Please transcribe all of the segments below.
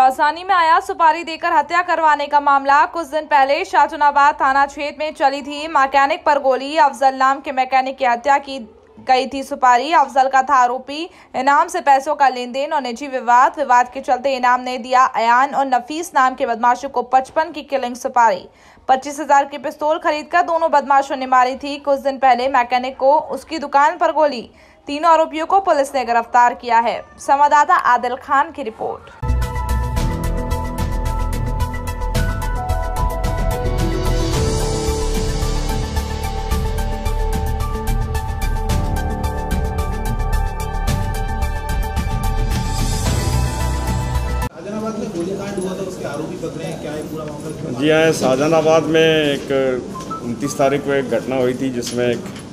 लौसानी में आया सुपारी देकर हत्या करवाने का मामला। कुछ दिन पहले शाहजहानाबाद थाना क्षेत्र में चली थी मैकेनिक पर गोली। अफजल नाम के मैकेनिक की हत्या की गई थी। सुपारी अफजल का था आरोपी। इनाम से पैसों का लेन देन और निजी विवाद के चलते इनाम ने दिया अयान और नफीस नाम के बदमाशों को 55 की किलिंग सुपारी। 25,000 की पिस्तौल खरीदकर दोनों बदमाशों ने मारी थी। कुछ दिन पहले मैकेनिक को उसकी दुकान पर गोली। तीनों आरोपियों को पुलिस ने गिरफ्तार किया है। संवाददाता आदिल खान की रिपोर्ट। शाहजहानाबाद में गोलीकांड हुआ था, उसके आरोपी पकड़े हैं, क्या है पूरा मामला? जी हाँ, शाहजहानाबाद में एक 29 तारीख को एक घटना हुई थी जिसमें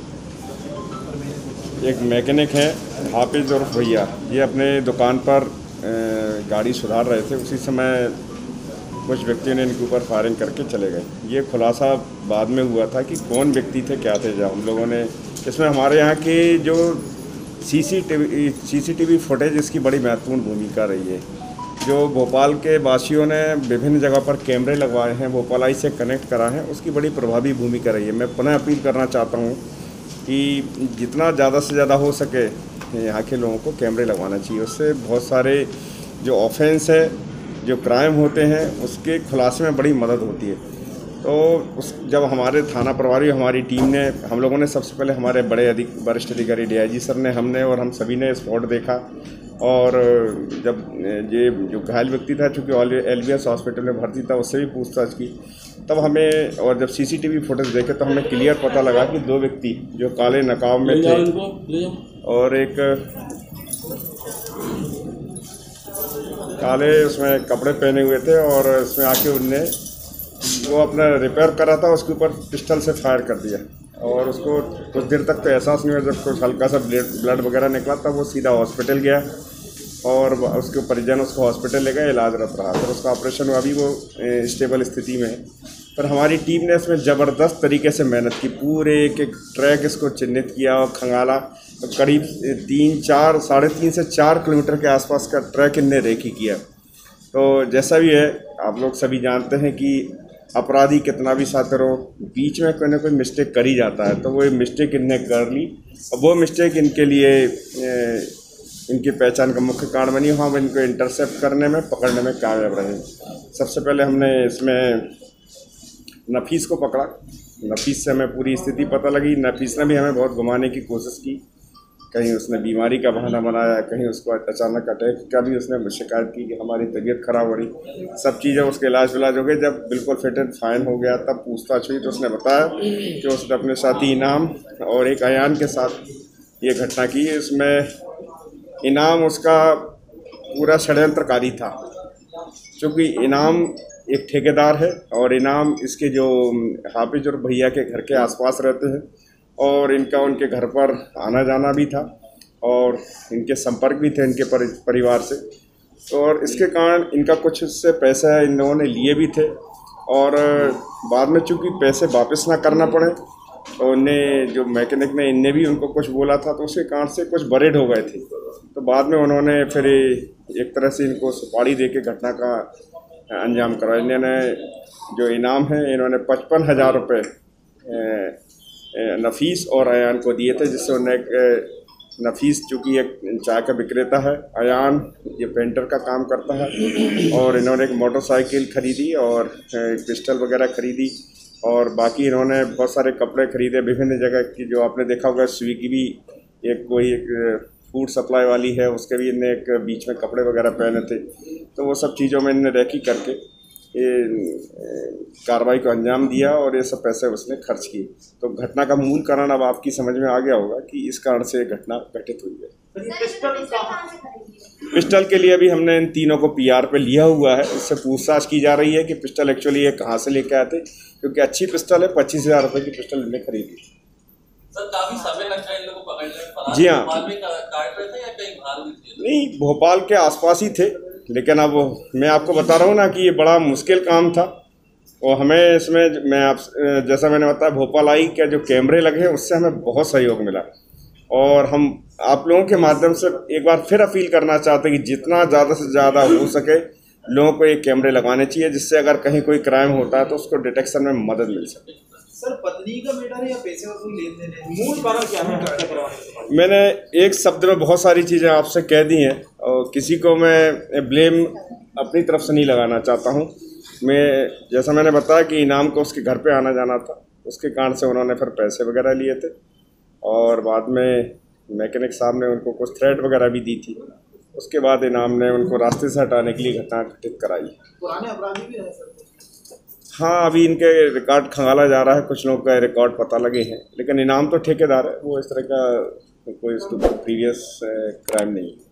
एक मैकेनिक है हाफिज और भैया, ये अपने दुकान पर गाड़ी सुधार रहे थे। उसी समय कुछ व्यक्तियों ने इनके ऊपर फायरिंग करके चले गए। ये खुलासा बाद में हुआ था कि कौन व्यक्ति थे, क्या थे। जब हम लोगों ने इसमें हमारे यहाँ की जो सीसीटीवी फुटेज, इसकी बड़ी महत्वपूर्ण भूमिका रही है। जो भोपाल के वासियों ने विभिन्न जगह पर कैमरे लगवाए हैं, भोपालाई से कनेक्ट करा है, उसकी बड़ी प्रभावी भूमिका रही है। मैं पुनः अपील करना चाहता हूँ कि जितना ज़्यादा से ज़्यादा हो सके यहाँ के लोगों को कैमरे लगवाना चाहिए। उससे बहुत सारे जो ऑफेंस है, जो क्राइम होते हैं, उसके खुलासे में बड़ी मदद होती है। तो जब हमारे थाना प्रभारी, हमारी टीम ने, हम लोगों ने सबसे पहले हमारे बड़े वरिष्ठ अधिकारी DIG सर ने, हमने और हम सभी ने स्पॉट देखा। और जब ये जो घायल व्यक्ति था, चूँकि LBS हॉस्पिटल में भर्ती था, उससे भी पूछताछ की। तब हमें, और जब CCTV फुटेज देखे तो हमें क्लियर पता लगा कि दो व्यक्ति जो काले नकाब में थे और एक काले उसमें कपड़े पहने हुए थे, और उसमें आके उनने वो अपना रिपेयर करा था, उसके ऊपर पिस्टल से फायर कर दिया। और उसको कुछ देर तक तो एहसास नहीं हुआ। जब कुछ हल्का सा ब्लड वगैरह निकला तब वो सीधा हॉस्पिटल गया और उसके परिजन उसको हॉस्पिटल ले गए, इलाजरत रहा। फिर उसका ऑपरेशन हुआ, अभी वो स्टेबल स्थिति में है। पर हमारी टीम ने इसमें ज़बरदस्त तरीके से मेहनत की, पूरे एक ट्रैक इसको चिन्हित किया और खंगाला। करीब 3-4 से 4 किलोमीटर के आसपास का ट्रैक इनने रेकी किया। तो जैसा भी है, आप लोग सभी जानते हैं कि अपराधी कितना भी साथ हो, बीच में कोई ना कोई मिस्टेक कर ही जाता है। तो वो मिस्टेक इनने कर ली, और वो मिस्टेक इनके लिए इनकी पहचान का मुख्य कारण बनी। हम इनको इंटरसेप्ट करने में, पकड़ने में कामयाब रहे। सबसे पहले हमने इसमें नफीस को पकड़ा। नफीस से हमें पूरी स्थिति पता लगी। नफीस ने भी हमें बहुत घुमाने की कोशिश की। कहीं उसने बीमारी का बहाना बनाया, कहीं उसको अचानक अटैक का भी उसने शिकायत की कि हमारी तबीयत खराब हो रही। सब चीज़ें उसके इलाज हो गए। जब बिल्कुल फिट एंड फाइन हो गया, तब पूछताछ हुई तो उसने बताया कि उसने अपने साथी इनाम और एक अयान के साथ ये घटना की। इसमें इनाम उसका पूरा षड्यंत्रकारी था, क्योंकि इनाम एक ठेकेदार है और इनाम इसके जो हाफिज और भैया के घर के आसपास रहते हैं, और इनका उनके घर पर आना जाना भी था और इनके संपर्क भी थे इनके परिवार से। और इसके कारण इनका कुछ इससे पैसा इन लोगों ने लिए भी थे, और बाद में चूँकि पैसे वापस ना करना पड़े तो उन्हें, जो मैकेनिक ने, इनने भी उनको कुछ बोला था, तो उसके कारण से कुछ बरेड हो गए थे। तो बाद में उन्होंने फिर एक तरह से इनको सुपारी दे के घटना का अंजाम करा। इन्होंने जो इनाम है, इन्होंने 55,000 रुपये नफीस और अयान को दिए थे, जिससे उन्हें नफीस चूँकि एक चाय का विक्रेता है, अयान ये पेंटर का काम करता है, और इन्होंने एक मोटरसाइकिल खरीदी और एक पिस्टल वगैरह खरीदी, और बाकी इन्होंने बहुत सारे कपड़े खरीदे विभिन्न जगह की। जो आपने देखा होगा, स्विगी भी एक फूड सप्लाई वाली है, उसके भी इनने एक बीच में कपड़े वगैरह पहने थे। तो वो सब चीज़ों में इनने रेकी करके कार्रवाई को अंजाम दिया, और ये सब पैसे उसने खर्च किए। तो घटना का मूल कारण अब आपकी समझ में आ गया होगा कि इस कारण से घटना घटित हुई है। पिस्टल के लिए भी हमने इन तीनों को PR पे लिया हुआ है। इससे पूछताछ की जा रही है कि पिस्टल एक्चुअली ये कहाँ से लेके आए थे, क्योंकि अच्छी पिस्टल है। 25,000 रुपये की पिस्टल इनने खरीदी। सर, काफी समय लगता है इन लोगों को पकड़ने में। जी हाँ, भोपाल में काट रहे थे या कहीं बाहर भी थे? नहीं, भोपाल के आसपास ही थे, लेकिन अब मैं आपको बता रहा हूँ ना कि ये बड़ा मुश्किल काम था। और हमें इसमें, मैं आप जैसा मैंने बताया, भोपालाई के जो कैमरे लगे हैं, उससे हमें बहुत सहयोग मिला। और हम आप लोगों के माध्यम से एक बार फिर अपील करना चाहते हैं कि जितना ज़्यादा से ज़्यादा हो सके लोगों को ये कैमरे लगाने चाहिए, जिससे अगर कहीं कोई क्राइम होता है तो उसको डिटेक्शन में मदद मिल सके। सर, पत्नी का मैटर है या पैसे का कोई लेन देन है? मूल कारण क्या है हत्या करवाने का? मैंने एक शब्द में बहुत सारी चीज़ें आपसे कह दी हैं और किसी को मैं ब्लेम अपनी तरफ से नहीं लगाना चाहता हूँ। जैसा मैंने बताया कि इनाम को उसके घर पे आना जाना था, उसके कारण से उन्होंने फिर पैसे वगैरह लिए थे और बाद में मैकेनिक साहब ने उनको कुछ थ्रेट वगैरह भी दी थी। उसके बाद इनाम ने उनको रास्ते से हटाने के लिए घटना घटित कराई। पुराने अपराधी भी हैं सर? हाँ, अभी इनके रिकॉर्ड खंगाला जा रहा है, कुछ लोगों का रिकॉर्ड पता लगे हैं, लेकिन इनाम तो ठेकेदार है, वो इस तरह का कोई प्रीवियस क्राइम नहीं है।